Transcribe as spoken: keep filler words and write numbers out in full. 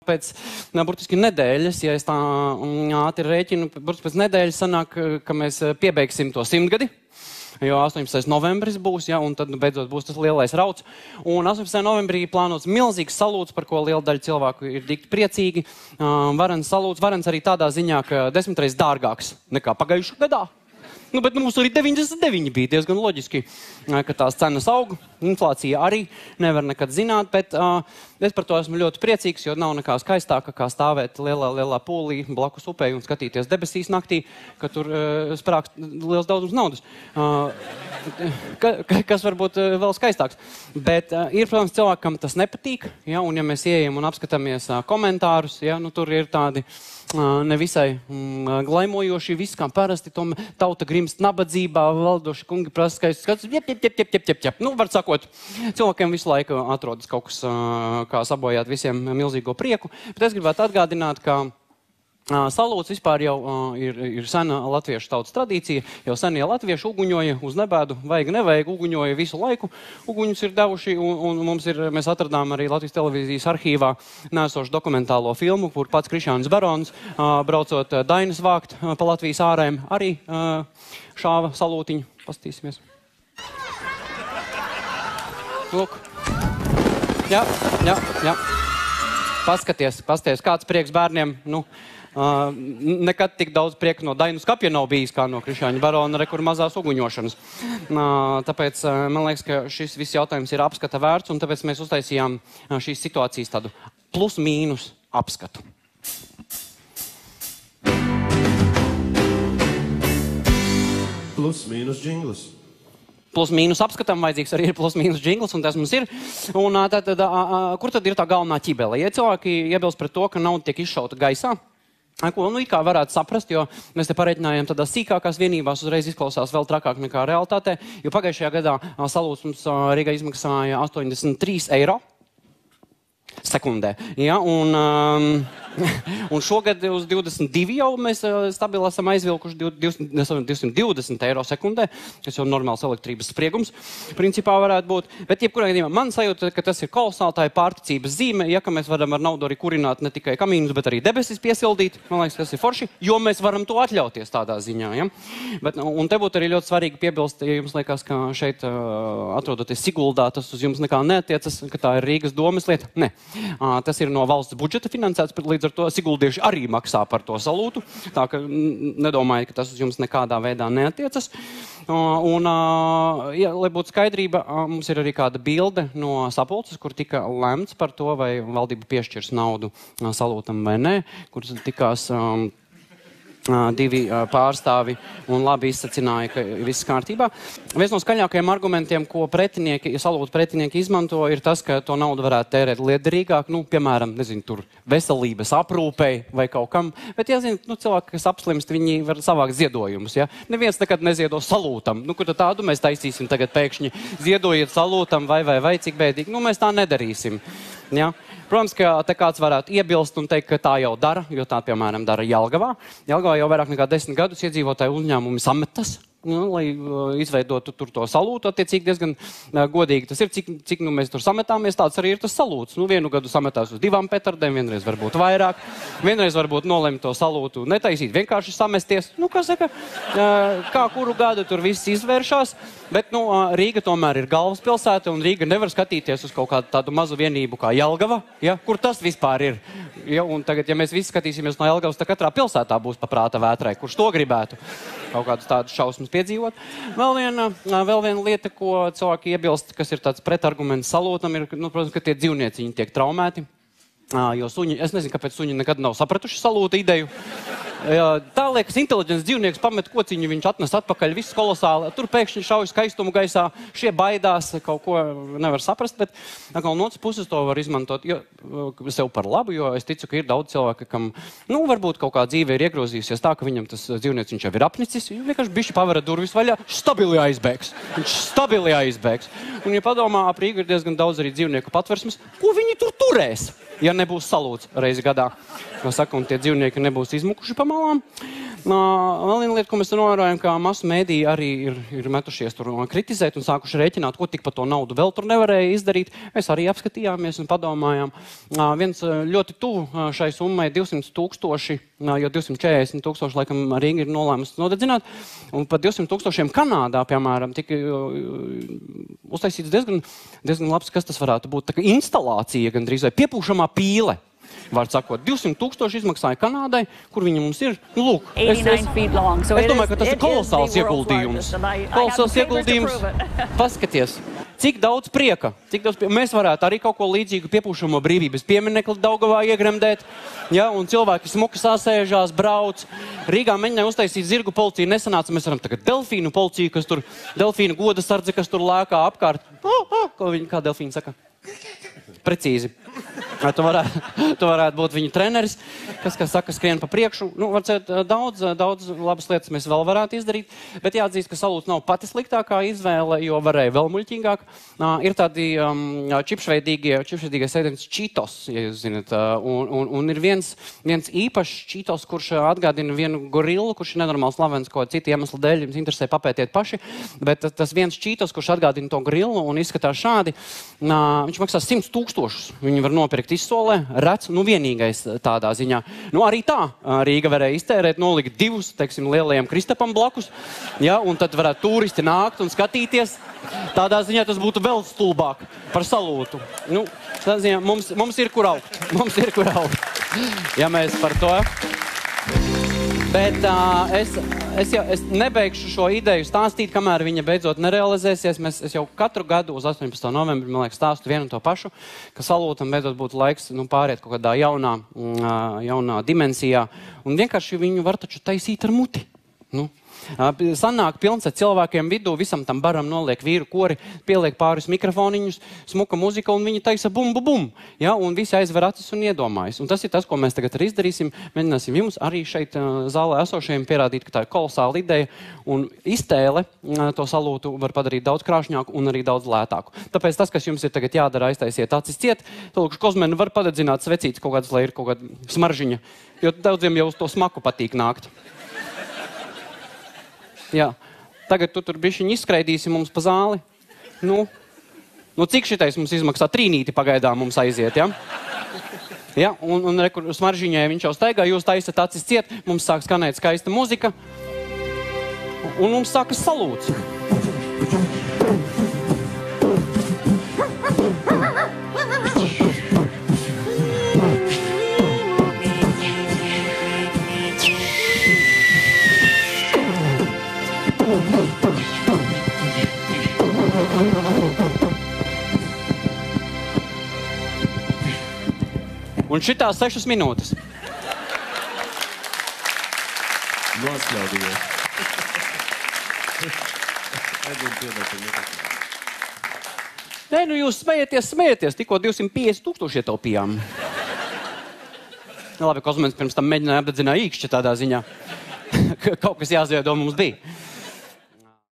pēc, burtiski nedēļas, ja es tā ātri rēķinu, burtiski pēc nedēļas sanāk, ka mēs piebeigsim to simtgadi. Jo astoņpadsmitais novembris būs, ja, un tad nu, beidzot būs tas lielais rauds. Un astoņpadsmitajā novembrī plānots milzīgs salūts, par ko liela daļa cilvēku ir tik priecīgi. Uh, varens salūts, varens arī tādā ziņā, ka desmitreiz dārgāks nekā pagājušā gadā. Nu, bet nu, mums arī deviņdesmit deviņi bija diezgan loģiski, ka tās cenas aug. Inflācija arī nevar nekad zināt, bet uh, es par to esmu ļoti priecīgs, jo nav nekā skaistāka, kā stāvēt lielā, lielā pūlī blakus upei un skatīties debesīs naktī, ka tur uh, sprākst liels daudzums naudas. Uh, ka, ka, kas varbūt uh, vēl skaistāks. Bet uh, ir, protams, cilvēkam tas nepatīk, ja, un ja mēs ieejam un apskatāmies uh, komentārus, ja, nu, tur ir tādi nevisai mm, glaimojoši, viss kā parasti, tom tauta grimst nabadzībā, valdoši kungi prasa skaisti skats, jep, jep, jep, jep, jep, jep. Nu, var sakot, cilvēkiem visu laiku atrodas kaut kas, kā sabojāt visiem milzīgo prieku, bet es gribētu atgādināt, ka salūts vispār jau ir, ir sena latviešu tautas tradīcija, jo senie latvieši uguņoja uz nebēdu, vajag nevajag, uguņoja visu laiku, uguņus ir devuši, un, un mums ir, mēs atradām arī Latvijas televīzijas arhīvā nēsošu dokumentālo filmu, kur pats Krišjānis Barons, braucot dainas vākt pa Latvijas ārēm, arī šāva salūtiņu. Pastīsimies. Lūk. Jā, jā, jā. Paskaties, pasties, kāds prieks bērniem, nu, Uh, nekad tik daudz prieka no dainu skapja nav bijis, kā no Krišjāņa Barona, re, kur mazās uguņošanas. Uh, tāpēc, uh, man liekas, ka šis viss jautājums ir apskata vērts, un tāpēc mēs uztaisījām uh, šīs situācijas tādu plus-mīnus apskatu. Plus-mīnus džinglis. Plus-mīnus apskatam vajadzīgs arī ir plus-mīnus džinglis, un tas mums ir. Un uh, tad, uh, uh, kur tad ir tā galvenā ķibele? Ja cilvēki iebilst par to, ka nauda tiek izšauta gaisā, ko nu it kā varētu saprast, jo mēs te pareiķinājām tādās sīkākās vienībās, uzreiz izklausās vēl trakāk nekā realitātē, jo pagājušajā gadā salūts mums Rīgā izmaksāja astoņdesmit trīs eiro sekundē. Ja, un, um, un šogad uz divdesmit divi jau mēs stabili esam aizvilkuši divsimt divdesmit eiro sekundē, kas jau normāls elektrības spriegums principā varētu būt. Bet jebkurā gadījumā man sajūta, ka tas ir kolosāli, tā ir pārticības zīme, ja ka mēs varam ar naudu arī kurināt ne tikai kamīnus, bet arī debesis piesildīt. Man liekas, tas ir forši, jo mēs varam to atļauties tādā ziņā. Ja? Bet, un te būtu arī ļoti svarīgi piebilst, ja jums liekas, ka šeit uh, atrodoties Siguldā, tas uz jums nekā neatiecas, ka tā ir Rīgas domes lieta. Ne. Uh, tas ir no valsts budžeta finansēts, līdz ar to siguldieši arī maksā par to salūtu. Tā ka nedomāju, ka tas uz jums nekādā veidā neatiecas. Uh, un, uh, ja, lai būtu skaidrība, uh, mums ir arī kāda bilde no sapulces, kur tika lemts par to, vai valdība piešķirs naudu uh, salūtam vai nē, kur tikās um, divi pārstāvi un labi izsacināja, ka viss kārtībā. Viens no skaļākajiem argumentiem, ko pretinieki, ja salūtu pretinieki izmanto, ir tas, ka to naudu varētu tērēt liederīgāk, nu, piemēram, nezinu, tur veselības aprūpei vai kaut kam. Bet, ja zinu, nu, cilvēki, kas apslimst, viņi var savākt ziedojumus, ja? Neviens nekad neziedo salūtam. Nu, kur tādu mēs taisīsim tagad pēkšņi ziedojiet salūtam vai, vai, vai, cik bēdīgi. Nu, mēs tā nedarīsim. Ja? Protams, ka te kāds varētu iebilst un teikt, ka tā jau dara, jo tā, piemēram, dara Jelgavā. Jelgavā jau vairāk nekā desmit gadus iedzīvotāju uzņēmumi sametas, nu, lai uh, izveidotu tur to salūtu. Attiecīgi diezgan uh, godīgi tas ir, cik, cik nu, mēs tur sametāmies, tāds arī ir tas salūts. Nu, vienu gadu sametās uz divām petardēm, vienreiz varbūt vairāk, vienreiz varbūt nolemt to salūtu netaisīt, vienkārši samesties. Nu, kas saka, uh, kā kuru gadu tur viss izvēršās, bet nu, uh, Rīga tomēr ir galvaspilsēta, un Rīga nevar skatīties uz kaut kādu tādu mazu vienību kā Jelgava, ja? Kur tas vispār ir. Ja? Un tagad, ja mēs visi skatīsimies no Jelgavas, tad katrā pilsētā būs pa prāta vētrai, kurš to gribētu kaut kādus tādus šausmas piedzīvot. Vēl viena, vēl viena lieta, ko cilvēki iebilst, kas ir tāds pretarguments salūtam, ir, nu, protams, ka tie dzīvnieciņi tiek traumēti. Jo suņi, es nezinu, kāpēc suņi nekad nav sapratuši salūta ideju. Tā liekas, inteliģents dzīvnieks pamet kociņu, viņš atnes atpakaļ, viss kolosāli. Tur pēkšņi šauj skaistumu gaisā, šie baidās, kaut ko nevar saprast, bet no otras puses to var izmantot jo, sev par labu, jo es ticu, ka ir daudz cilvēku, kam, nu, varbūt kaut kā dzīve ir iegrozījusies tā, ka viņam tas dzīvnieks viņš jau ir apnicis, vienkārši bišķi pavara durvis vaļā, stabili aizbēgs. Viņš stabili aizbēgs. Un, ja padomā, ap Rīgu ir diezgan daudz arī dzīvnieku patversmes, ko viņi tur turēs? Ja nebūs salūts reizi gadā, ko saka, un tie dzīvnieki nebūs izmukuši pa malām. Vēl viena lieta, ko mēs novērojam, ka masu mēdīji arī ir, ir metušies tur kritizēt un sākuši rēķināt, ko tik par to naudu vēl tur nevarēja izdarīt. Mēs arī apskatījāmies un padomājām. Viens ļoti tuvu šai summai divsimt tūkstoši, jo divsimt četrdesmit tūkstoši laikam Rīga ir nolēmusi nodedzināt. Un par divsimt tūkstošiem Kanādā, piemēram, tika uztaisīts diezgan, diezgan labs, kas tas varētu būt. Tā kā instalācija gandrīz vai piepūšamā pīle. Vārds sakot, divsimt tūkstoši izmaksāja Kanādai, kur viņi mums ir. Nu, lūk, es, es, es domāju, ka tas ir kolosāls ieguldījums. Kolosāls ieguldījums. Paskaties, cik daudz prieka. Cik daudz prieka. Mēs varētu arī kaut ko līdzīgu piepūšamo brīvības pieminekli Daugavā iegremdēt. Ja, un cilvēki smuki sasēžās, brauc. Rīgā mēģināja uztaisīt zirgu policiju. Nesanāca, mēs varam tagad delfīnu policiju, kas tur, delfīnu goda sardze, kas tur lēkā apkārt. Oh, oh, ko viņi, kā delfīni saka? Precīzi. Tu varētu, tu varētu būt viņa treneris, kas, kas saka, skrien pa priekšu. Nu, varbūt daudz, daudz labas lietas mēs vēl varētu izdarīt, bet jāatzīst, ka salūts nav pati sliktākā izvēle, jo varēja vēl muļķīgāk. Uh, ir tādi um, čipšveidīgie, čipšveidīgais ēdiens Cheetos, ja jūs zinat, uh, un, un, un ir viens, viens īpašs Cheetos, kurš atgādina vienu gorilu, kurš ir nenormāls slavens, ko citu iemeslu dēļ jums interesē, papētiet paši, bet tas viens Cheetos, kurš atgādina to gorilu un izskatās šādi, uh, viņš maksā simt tūkstošus. Viņi var nopirkt izsolē, rec, nu vienīgais tādā ziņā. Nu arī tā Rīga varēja iztērēt, nolikt divus, teiksim, lielajiem Kristapam blakus, ja, un tad varētu turisti nākt un skatīties. Tādā ziņā tas būtu vēl stulbāk par salūtu. Nu, tādā ziņā mums, mums ir kur augt. Mums ir kur augt. Ja mēs par to. Bet uh, es, es, jau, es nebeigšu šo ideju stāstīt, kamēr viņa beidzot nerealizēsies. Mēs, es jau katru gadu uz astoņpadsmito novembri, man liekas, stāstu vienu un to pašu, ka salūtam beidzot būtu laiks nu, pāriet kaut kādā jaunā, uh, jaunā dimensijā. Un vienkārši viņu var taču taisīt ar muti. Nu. Sanāk pilns ar cilvēkiem vidū, visam tam baram noliek vīru kori, pieliek pāris mikrofoniņus, smuka muzika un viņi taisa bum, bum, bum. Ja, un visi aizver acis un iedomājas. Un tas ir tas, ko mēs tagad arī izdarīsim. Mēģināsim jums arī šeit zālē esošajiem pierādīt, ka tā ir kolosāla ideja un iztēle to salūtu var padarīt daudz krāšņāku un arī daudz lētāku. Tāpēc tas, kas jums ir tagad jādara, aiztaisiet acis ciet. Lūk, Kozmeni var padedzināt svecītes kaut kādas, lai ir kaut kāda smaržiņa, jo daudziem jau uz to smaku patīk nākt. Jā. Tagad tu tur bišķiņ izskraidīsi mums pa zāli. Nu, nu cik šitais mums izmaksā? Trīnīti pagaidām mums aiziet, ja? Ja, un, un rekur, smaržiņai viņš jau staigā, jūs taisat acis ciet, mums sāk skanēt skaista muzika. Un mums sākas salūts. Un šitās sešas minūtes. Noskļaudījies. Nē, nu jūs smējieties, smējieties. Tikko divsimt piecdesmit tūkstoši ietaupījām. Labi, Kozmens pirms tam mēģināja apdedzināt īkšķi tādā ziņā. Kaut kas jāziedo mums bija.